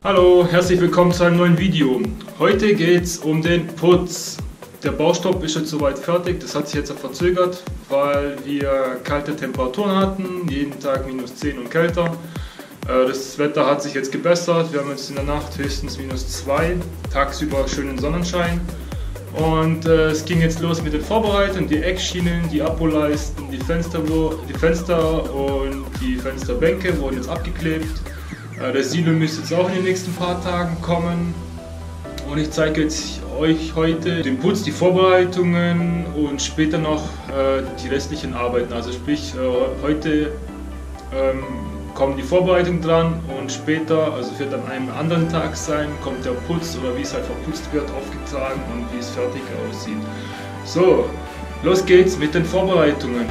Hallo, herzlich willkommen zu einem neuen Video. Heute geht es um den Putz. Der Baustoff ist jetzt soweit fertig, das hat sich jetzt verzögert, weil wir kalte Temperaturen hatten, jeden Tag -10 und kälter. Das Wetter hat sich jetzt gebessert, wir haben jetzt in der Nacht höchstens -2, tagsüber schönen Sonnenschein. Und es ging jetzt los mit den Vorbereitungen, die Eckschienen, die Abrollleisten, die Fenster und die Fensterbänke wurden jetzt abgeklebt. Das Silo müsste jetzt auch in den nächsten paar Tagen kommen. Und ich zeige jetzt euch heute den Putz, die Vorbereitungen und später noch die restlichen Arbeiten. Also sprich, heute kommen die Vorbereitungen dran und später, also wird an einem anderen Tag sein, kommt der Putz oder wie es halt verputzt wird, aufgetragen und wie es fertig aussieht. So, los geht's mit den Vorbereitungen.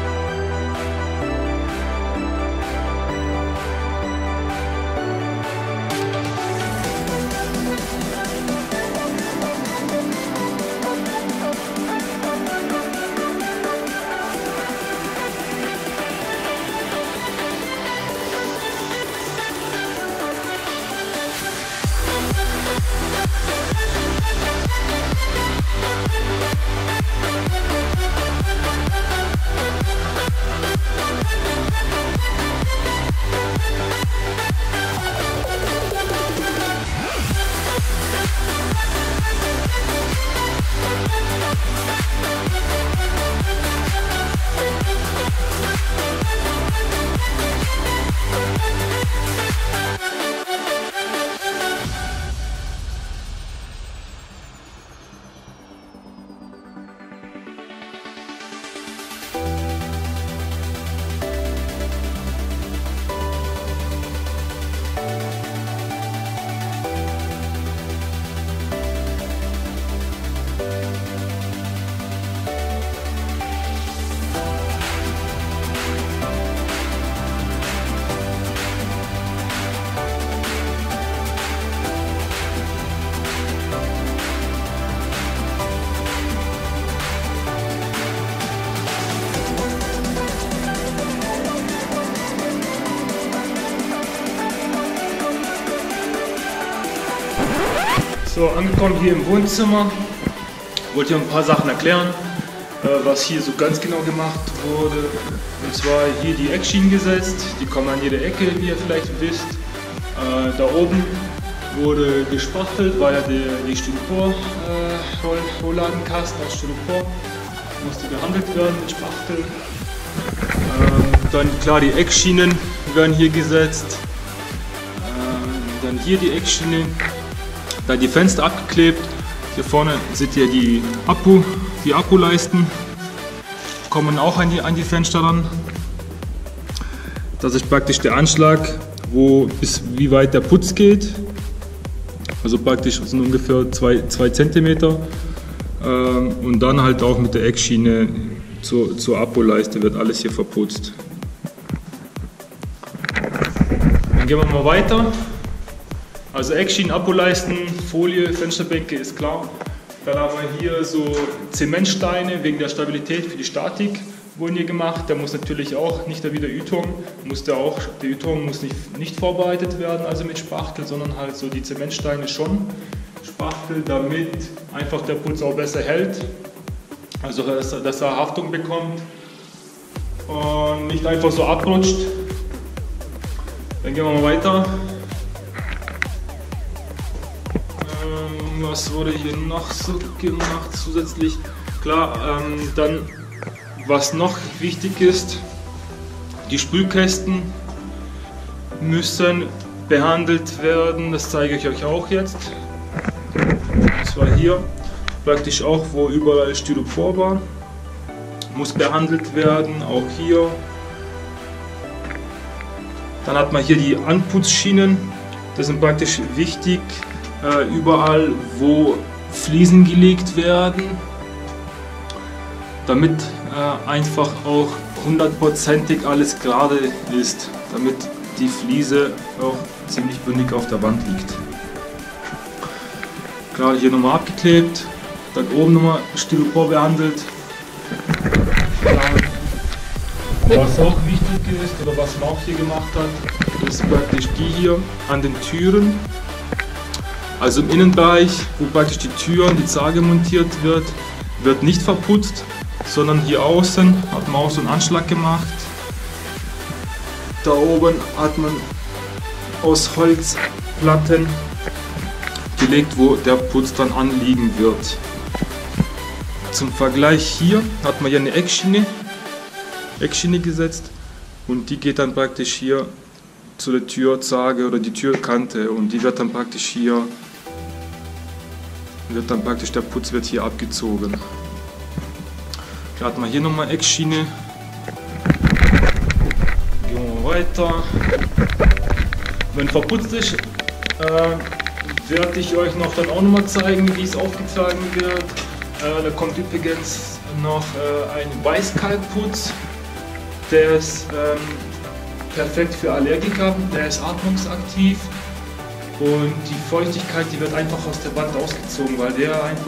So, angekommen hier im Wohnzimmer, wollte ich ein paar Sachen erklären, was hier so ganz genau gemacht wurde. Und zwar hier die Eckschienen gesetzt, die kommen an jede Ecke, wie ihr vielleicht wisst. Da oben wurde gespachtelt, weil ja die Styropor-Rollladenkasten aus Styropor musste behandelt werden mit Spachtel. Dann klar, die Eckschienen werden hier gesetzt, dann hier die Eckschiene. Da die Fenster abgeklebt, hier vorne seht ihr die Akkuleisten, kommen auch an die Fenster ran. Das ist praktisch der Anschlag, bis wie weit der Putz geht. Also praktisch sind ungefähr 2 cm. Und dann halt auch mit der Eckschiene zur Akkuleiste wird alles hier verputzt. Dann gehen wir mal weiter. Also Eckschienen, Akkuleisten, Folie, Fensterbänke ist klar. Dann haben wir hier so Zementsteine wegen der Stabilität für die Statik wurden hier gemacht. Der muss natürlich auch, nicht wie der Ü-Turm, der Ü-Turm muss nicht vorbereitet werden, also mit Spachtel, sondern halt so die Zementsteine schon Spachtel, damit einfach der Putz auch besser hält, also dass er Haftung bekommt und nicht einfach so abrutscht. Dann gehen wir mal weiter. Was wurde hier noch so gemacht zusätzlich? Klar, dann was noch wichtig ist, die Spülkästen müssen behandelt werden, das zeige ich euch auch jetzt. Und zwar hier, praktisch auch, wo überall Styropor war, muss behandelt werden, auch hier. Dann hat man hier die Anputzschienen, das sind praktisch wichtig. Überall, wo Fliesen gelegt werden, damit einfach auch 100%ig alles gerade ist, damit die Fliese auch ziemlich bündig auf der Wand liegt. Gerade hier nochmal abgeklebt, dann oben nochmal Styropor behandelt. Was auch wichtig ist, oder was man auch hier gemacht hat, ist praktisch die hier an den Türen. Also im Innenbereich, wo praktisch die Tür und die Zarge montiert wird nicht verputzt, sondern hier außen hat man auch so einen Anschlag gemacht. Da oben hat man aus Holzplatten gelegt, wo der Putz dann anliegen wird. Zum Vergleich hier hat man ja eine Eckschiene gesetzt und die geht dann praktisch hier zu der Türzarge oder die Türkante und die wird dann praktisch hier, der Putz wird hier abgezogen. Dann hat man hier nochmal Eckschiene. Gehen wir weiter. Wenn verputzt ist, werde ich euch noch dann auch nochmal zeigen, wie es aufgetragen wird. Da kommt übrigens noch ein Weißkalkputz. Der ist perfekt für Allergiker, der ist atmungsaktiv und die Feuchtigkeit, die wird einfach aus der Wand rausgezogen, weil der einfach,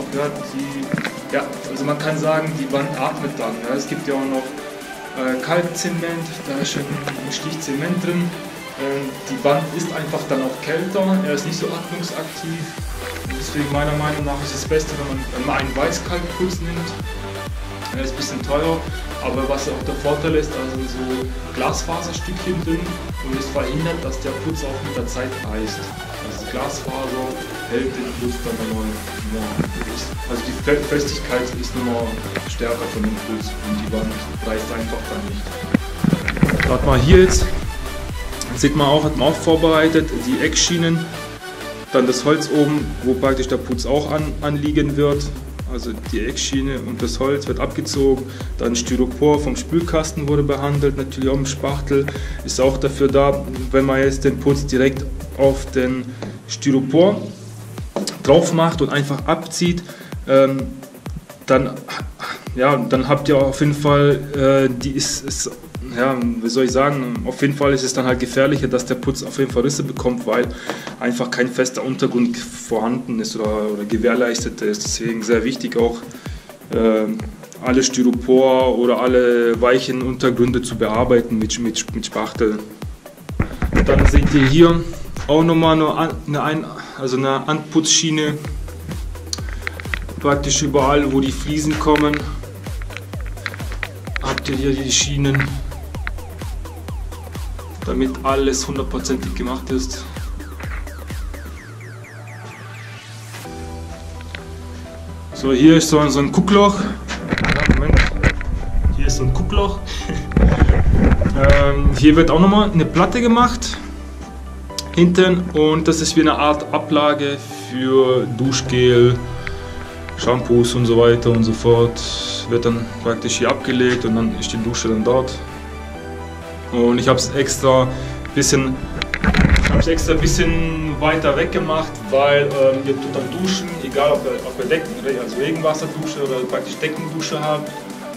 also man kann sagen, die Wand atmet dann. Ja. Es gibt ja auch noch Kalkzement, da ist schon ein Stich Zement drin. Die Wand ist einfach dann auch kälter, er ist nicht so atmungsaktiv. Und deswegen meiner Meinung nach ist es das Beste, wenn man einen Weißkalkputz nimmt. Er ist ein bisschen teuer, aber was auch der Vorteil ist, da sind so Glasfaserstückchen drin und es verhindert, dass der Putz auch mit der Zeit reißt. Also das Glasfaser hält den Putz dann nochmal, also die Festigkeit ist nochmal stärker von dem Putz und die Wand reißt einfach dann nicht. Hat man hier jetzt, sieht man auch, hat man auch vorbereitet, die Eckschienen, dann das Holz oben, wo praktisch der Putz auch anliegen wird. Also die Eckschiene und das Holz wird abgezogen, dann Styropor vom Spülkasten wurde behandelt, natürlich auch im Spachtel, ist auch dafür da, wenn man jetzt den Putz direkt auf den Styropor drauf macht und einfach abzieht, dann habt ihr auf jeden Fall, wie soll ich sagen, auf jeden Fall ist es dann halt gefährlicher, dass der Putz auf jeden Fall Risse bekommt, weil einfach kein fester Untergrund vorhanden ist oder gewährleistet ist. Deswegen sehr wichtig auch, alle Styropor oder alle weichen Untergründe zu bearbeiten mit Spachtel. Dann seht ihr hier auch nochmal eine Anputzschiene, praktisch überall, wo die Fliesen kommen, habt ihr hier die Schienen, damit alles hundertprozentig gemacht ist. So, hier ist so ein Guckloch. Ja, Moment. Hier ist so ein Guckloch. Hier wird auch nochmal eine Platte gemacht hinten und das ist wie eine Art Ablage für Duschgel, Shampoos und so weiter und so fort. Wird dann praktisch hier abgelegt und dann ist die Dusche dann dort. Und ich habe es extra ein bisschen weiter weg gemacht, weil ihr tut dann duschen, egal ob ihr also Regenwasserdusche oder praktisch Deckendusche habt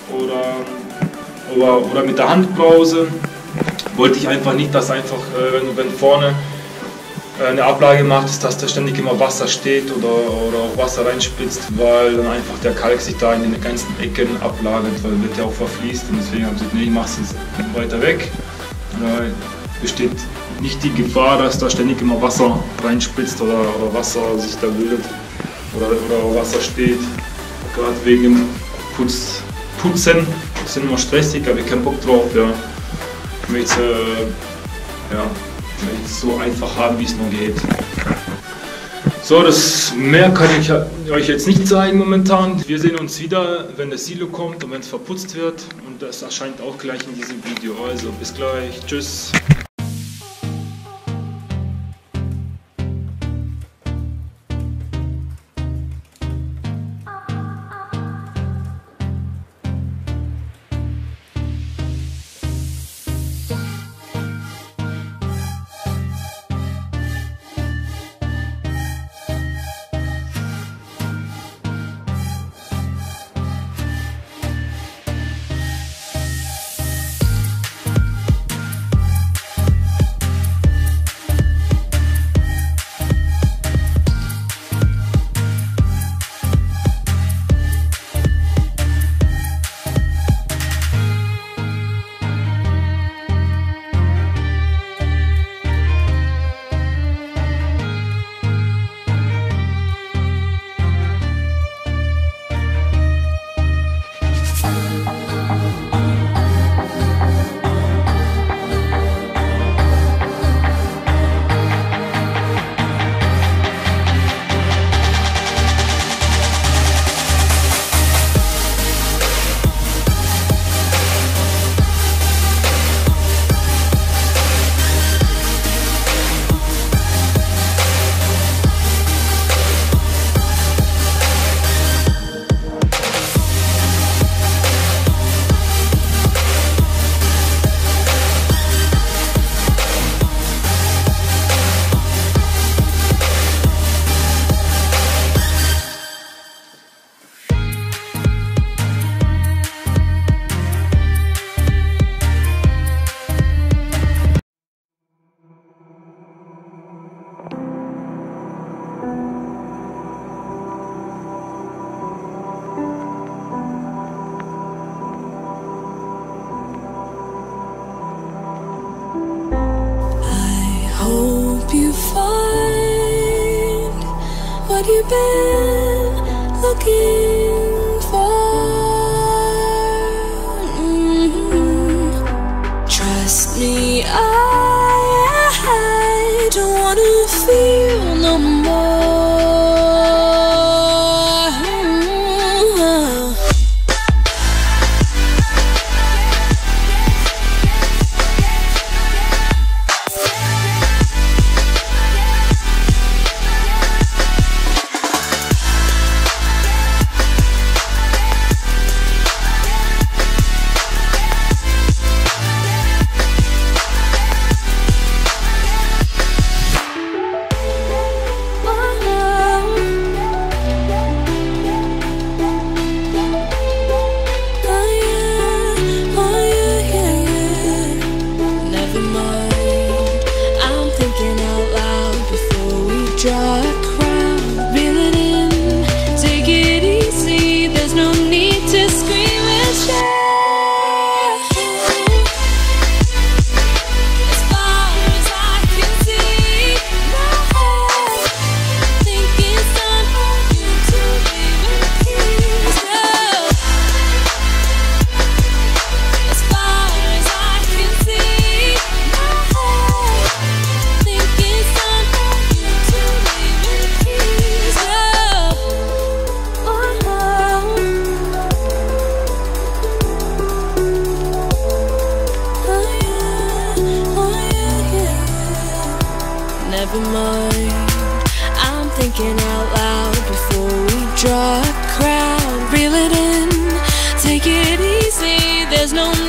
oder mit der Handbrause. Wollte ich einfach nicht, dass einfach, wenn vorne eine Ablage macht, ist, dass da ständig immer Wasser steht oder auch Wasser reinspritzt, weil dann einfach der Kalk sich da in den ganzen Ecken ablagert, weil wird ja auch verfließt und deswegen haben sie gesagt, nee, ich mache es jetzt weiter weg. Besteht nicht die Gefahr, dass da ständig immer Wasser reinspritzt oder Wasser sich da bildet oder Wasser steht. Gerade wegen dem Putzen, das sind immer stressig, aber ich habe keinen Bock drauf. Ja. Ich möchte es so einfach haben, wie es nur geht. So, das mehr kann ich euch jetzt nicht zeigen momentan. Wir sehen uns wieder, wenn das Silo kommt und wenn es verputzt wird. Und das erscheint auch gleich in diesem Video. Also bis gleich. Tschüss. been looking for. Trust me, I don't wanna feel no more. Draw a crowd, reel it in, take it easy, there's no need to scream and shout. As far as I can see, my head think it's time for you to leave in peace. As far as I can see, my head think it's time for you to leave in peace. Never mind, I'm thinking out loud before we draw a crowd. Reel it in, take it easy, there's no